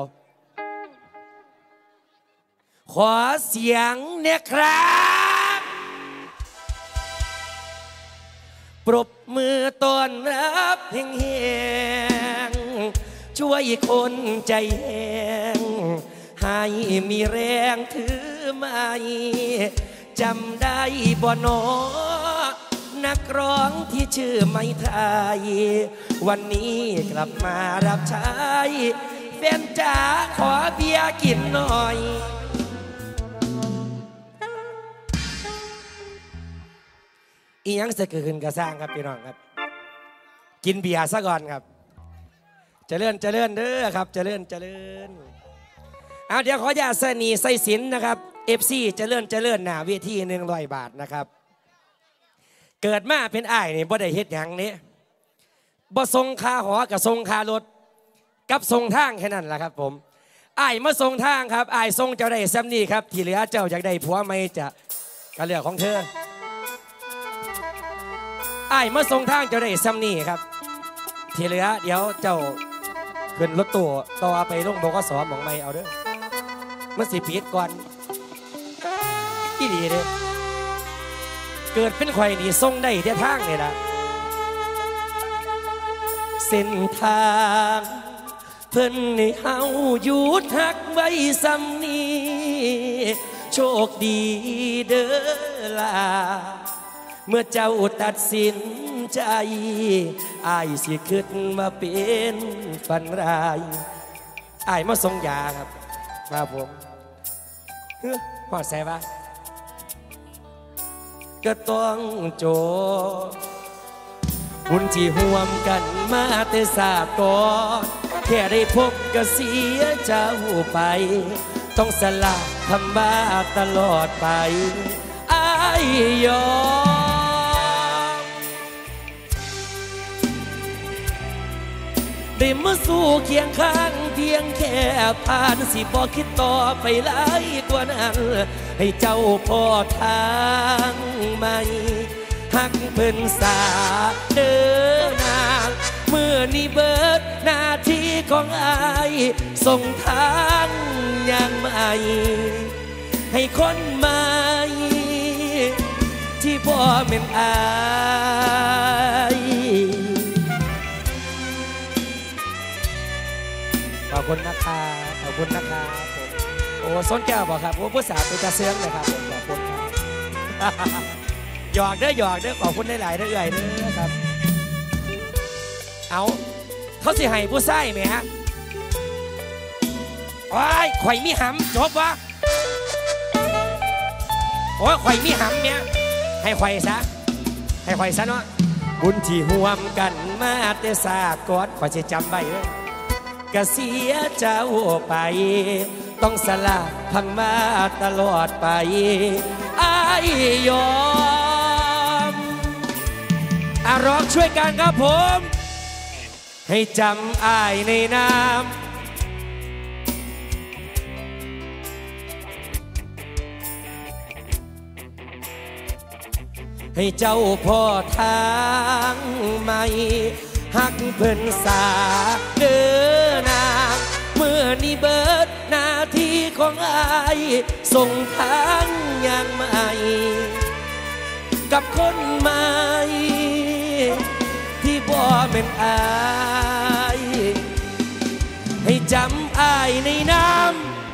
ขอเสียงเนี่ยครับปรบมือต้อนรับแห่งช่วยคนใจแห้งให้มีแรงถือไม้จำได้บ่หนอนักร้องที่ชื่อไม้ไทยวันนี้กลับมารับใช้แฟนจ๋าขอเบียร์กินหน่อยอีหยังจะเกิดขึ้นกระสร้างครับพี่น้องครับกินเบียร์ซะก่อนครับเจริญเด้อครับเจริญเอาเดี๋ยวขอญาติสนีใส่สินนะครับ FC เจริญหน้าเวที100 บาทนะครับเกิดมาเป็นอ้ายนี่บ่ได้เฮ็ดหยังนี้บ่ทรงคาหอกับทรงคารถกับทรงทางแค่นั้นแหละครับผมอ้ายมาทรงทางครับอ้ายทรงเจ้าได้ซ้ำนี่ครับที่เหลือเจ้าอยากได้ผัวไม่จะกระเลือกของเธออ้ายมาทรงทางเจ้าได้ซ้ำนี่ครับที่เหลือเดี๋ยวเจ้าขึ้นรถตู้ต่อไปลงบกส.หมองไม่เอาเด้อมันสิผิดก่อนอีดีเด้อเกิดเป็นข่อยนี่ทรงได้แต่ทางนี่นะเส้นทางเพิ่นให้เฮาหยุดหักไว้ซ้ำนี้โชคดีเด้อล่ะเมื่อเจ้าตัดสินใจอ้ายสิขึ้นมาเป็นฝันร้ายอ้ายมาส่งยาครับผมหอดใส่ปะก็ต้องโจบุญที่ห่วมกันมาแต่ศาสตร์ก่อนแค่ได้พบก็เสียเจ้าไปต้องสละคำว่าตลอดไปอ้ายยอมได้มาสู้เคียงข้างเพียงแค่ผ่านสิบ่คิดต่อไปหลายกว่านั้นให้เจ้าพอทางใหม่หักเพิ่นสาเดินนางเมื่อนี้เบิดหน้าที่ของอ้ายส่งทางอย่างใหม่ให้คนใหม่ที่พ่อแม่นอ้ายขอบคุณนะครับผมโอ้ส้นแก้วบอกครับโอ้ผู้สาวเป็นตาเสื่องนะครับผมขอบคุณครับหยอกเด้อขอบคุณหลายๆเด้อเด้อครับเอาเขาสิให้ผู้ใส่ไหมฮะโอ้ยข่อยมีหำจบวะโอ้ยข่อยมีหำเนี่ยให้ข่อยซะเนาะบุญที่ห่วมกันมาแต่ศาสตร์ก่อนข่อยจะจำไว้เลยก็เสียเจ้าไปต้องสละพังมาตลอดไปอ้ายอมร้องช่วยกันครับผมให้จำอ้ายในน้ำให้เจ้าพ่อทางใหม่หักเพิ่นสาเด้อนางเมื่อนี้เบิดหน้าที่ของอายส่งทางอย่างใหม่กับคนใหม่ที่บ่เป็นอายให้จำอายในน้ำ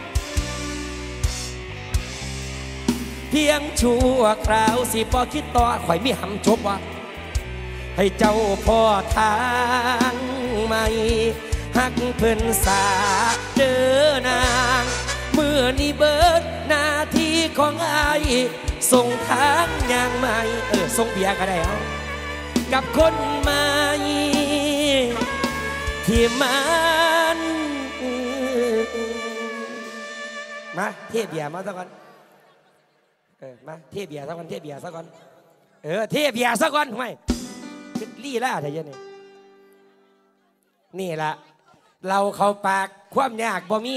เพียงชั่วคราวสิพอคิดต่อข่อยมีหำจบว่าให้เจ้าพ่อทางใหม่หักเพิ่นสาเด้อนางเมื่อนี้เบิดหน้าที่ของอายส่งทางอย่างใหม่ส่งเบียร์ก็ได้เอากับคนใหม่ที่มันมาเทเบียร์มาสักก่อนมาเทเบียร์สักก่อนเทเบียร์สักก่อนเทเบียร์สักก่อนทำไมลี่ล่าอะไรอย่างนี้นี่ละเราเขาปากความยากบ่มี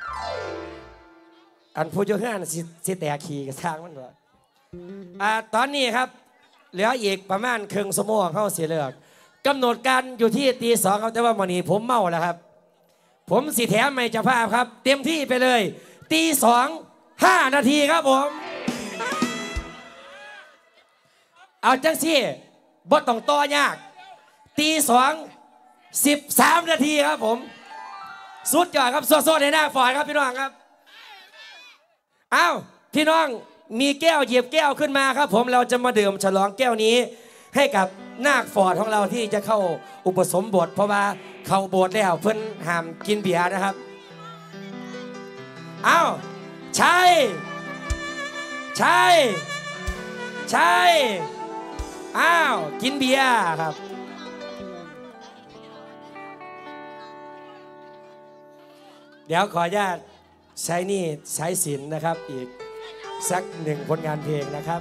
อันผู้เจ้าหน้าสิแต่ขี่กับทางมันว่าตอนนี้ครับเหลืออีกประมาณครึ่งชั่วโมงเข้าเสียเลือกกำหนดการอยู่ที่ตี 2ครับแต่ว่าวันนี้ผมเมาแล้วครับผมสิแถมไม่จะภาพครับเต็มที่ไปเลยตี 2 5 นาทีครับผมเอาจังสิบ่ต้องต่อยากตี 2 13 นาทีครับผมสุดยอดครับโซ่ในหน้าฝอยครับพี่น้องครับอ้าวพี่น้องมีแก้วเหยียบแก้วขึ้นมาครับผมเราจะมาดื่มฉลองแก้วนี้ให้กับนาคฟอร์ดของเราที่จะเข้าอุปสมบทเพราะว่าเข้าโบสถ์แล้วเพิ่นห้ามกินเบียร์นะครับอ้าวใช่อ้าวกินเบียร์ครับเดี๋ยวขออนุญาตใช้นี่ใช้ศิลป์นะครับอีกสักหนึ่งผลงานเพลงนะครับ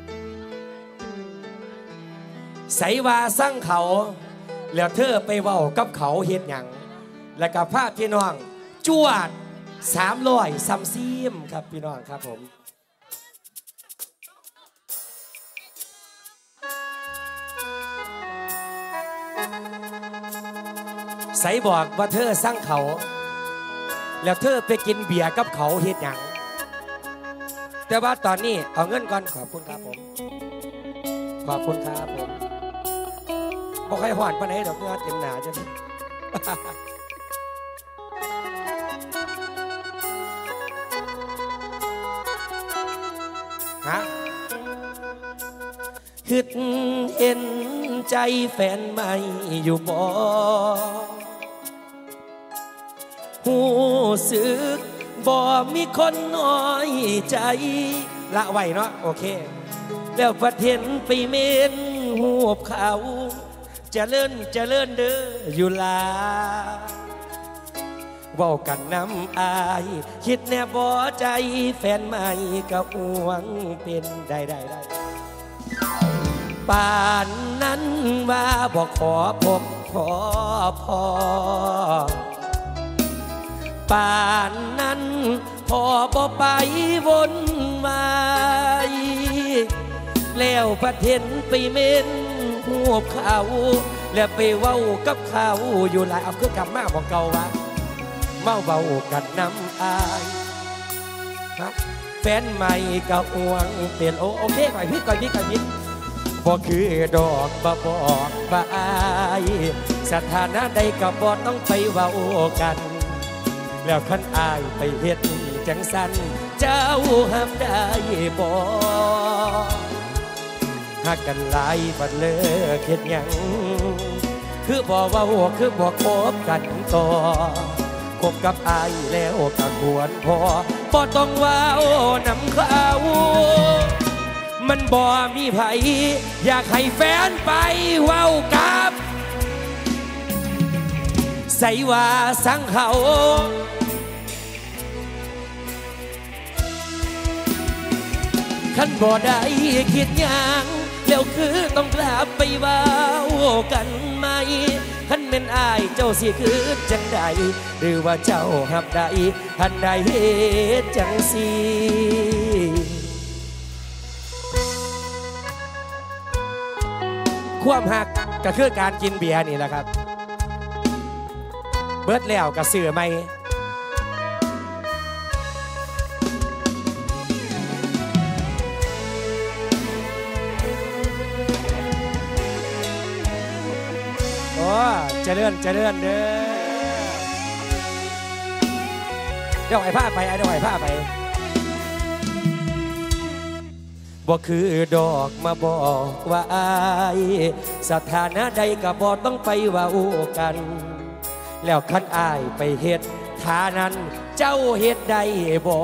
ใส่ว่าสร้างเขาแล้วเธอไปเว้ากับเขาเฮ็ดหยังแล้วกับภาพพี่น้องจวด300ซัมซีมครับพี่น้องครับผมใส่บอกว่าเธอสร้างเขาแล้วเธอไปกินเบียร์กับเขาเฮ็ดหยังแต่ว่าตอนนี้เอาเงินก่อนขอบคุณครับผมขอบคุณครับผมบอกให้หวานปะไหนดอกเนื้อเต็มหนาจ้ะฮะฮึดเห็นใจแฟนใหม่อยู่บ่หูสึกบ่มีคนน้อยใจละไว้เนาะโอเคแล้วประเทศไปเมนหูบเขาเจริญเด้ออยู่ลาเว้ากันน้ำอายคิดแน่บ่ใจแฟนใหม่ก็ห่วงเป็นได้ป่านนั้นว่าบ่ขอพบขอพอป่านนั้นพอบ่ไปวนมาแล้วประเทศไปเม่นหูบเขาแล้วไปเว้ากับเขาอยู่หลายเอาคือกลับมาบอกเก่าวะเมาเบากันน้ำอายแฟนใหม่ก็ห่วงเปลี่ยนโอเคก่อนพิดบ่คือดอกบอกว่าอายสถานะใดก็บ่ต้องไปเว้ากันแล้วคันอายไปเฮ็ดจังสันเจ้าห้ามได้บ่หากกันหลายบัดเลิกเฮ็ดหยังคือบ่เว้าคือบ่คบกันต่อคบกับอายแล้วก็ควรพอบ่ต้องเว้านำเขามันบ่มีไผอยากให้แฟนไปเว้ากับใส่ว่าสังเขาขันบ่ได้คิดยังแล้วคือต้องกลับไปเว้ากันไหมขันเป็นอายเจ้าสิคือจังใดหรือว่าเจ้าหับใดหันใดเหตุจังสิความหักก็คือการกินเบียร์นี่แหละครับเบิดแล้วก็ซื้อใหม่โอ้เจริญเด้อเดี๋ยวไอ้ผ้าไปเดี๋ยวไอ้ผ้าไปบ่คือดอกมาบอกว่าอายสถานะใดก็บ่ต้องไปว่าอู้กันแล้วคันอายไปเฮ็ดฐานั้นเจ้าเฮ็ดได้บ่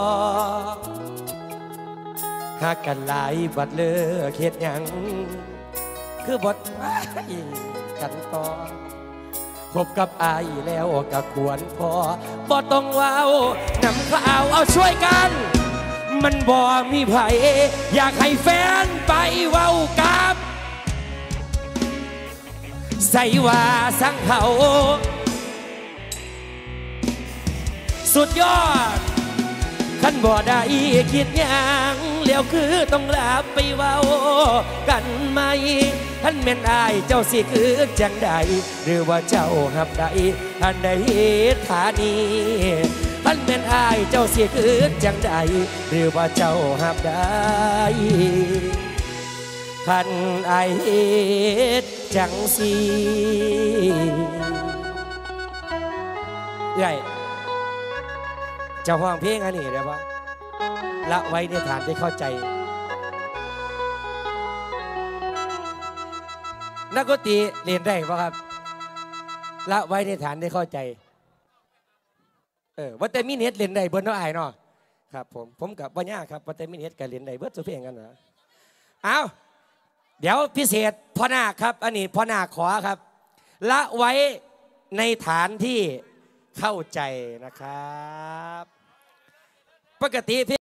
หากกันหลายบัดเลิกเฮ็ดหยังคือบทกันต่อพบกับอายแล้วก็ควรพอบ่ต้องว้าวนำข้าวเอาช่วยกันมันบ่มีไผอยากให้แฟนไปเว้ากับใส่ว่าสังเขาสุดยอดขันบ่ได้คิดยังแล้วคือต้องลาไปเว้ากันไหมขันแม่นอายเจ้าสิคือจังใดหรือว่าเจ้าหับใดอันใดเหตุฐานีขันแม่นอายเจ้าสิคือจังใดหรือว่าเจ้าหับใดขันอายเหตุจังสิใหญ่เจ้าห้องเพลงอันนี้ได้ปะละไว้ในฐานที่เข้าใจนักดนตรีเรียนได้ปะครับละไว้ในฐานที่เข้าใจว่าแต่มินิเรียนได้เบิร์นน้ออายเนาะครับผมกับปัญญาครับว่าแต่มินิกับเรียนได้เบิร์นสุเพลงกันนะเอาเดี๋ยวพิเศษพ่อนาคครับอันนี้พ่อนาคขอครับละไว้ในฐานที่เข้าใจนะครับปกติ